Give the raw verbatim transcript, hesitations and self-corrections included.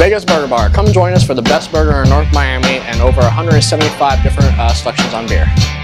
Vegas Burger Bar. Come join us for the best burger in North Miami and over one hundred seventy-five different uh, selections on beer.